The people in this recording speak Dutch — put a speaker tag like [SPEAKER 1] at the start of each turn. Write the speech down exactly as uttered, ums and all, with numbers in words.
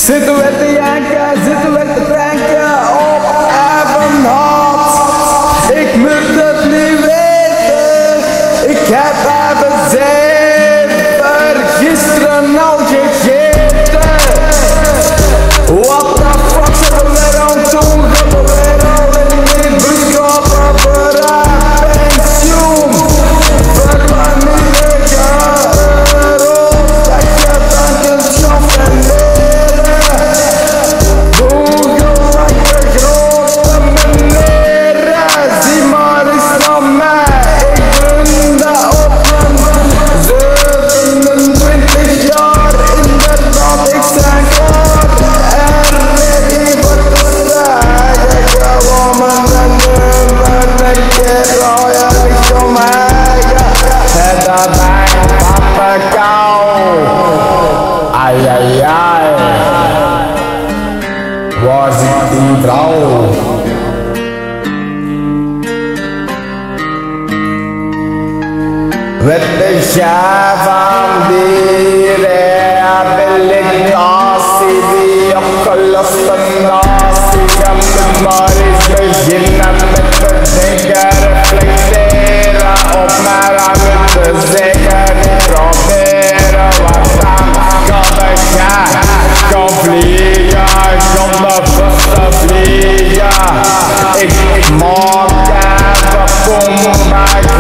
[SPEAKER 1] Zitten we te janken, zitten we te drinken op Evenhout. Ik moet het niet weten, ik heb even zeven gisteren al gegeten. What the fuck zijn we weer aan het doen? Gaan we weer al in die busgaten voor een pensioen? Voor wanneer euro dat je dan kunt schoffen leren. Doe gelijk de grote meneren, zie maar eens naar mij, ik ben daar op mijn zevenentwintig jaar, inderdaad ik zijn klaar. En ready voor te strijden, gewoon mijn nummer een keer rooien richting mij. Het daarbij papakou, ai ai ai, waar zit die vrouw? Wat is jij van die rehabilitatie, die opgeloste natie? Je moet maar eens beginnen met te denken, reflecteren op mij aan te zeggen. Niet proberen, wat dan kan ik gaan, kan vliegen, kan de beste vliegen. Ik, ik maak even voor mij.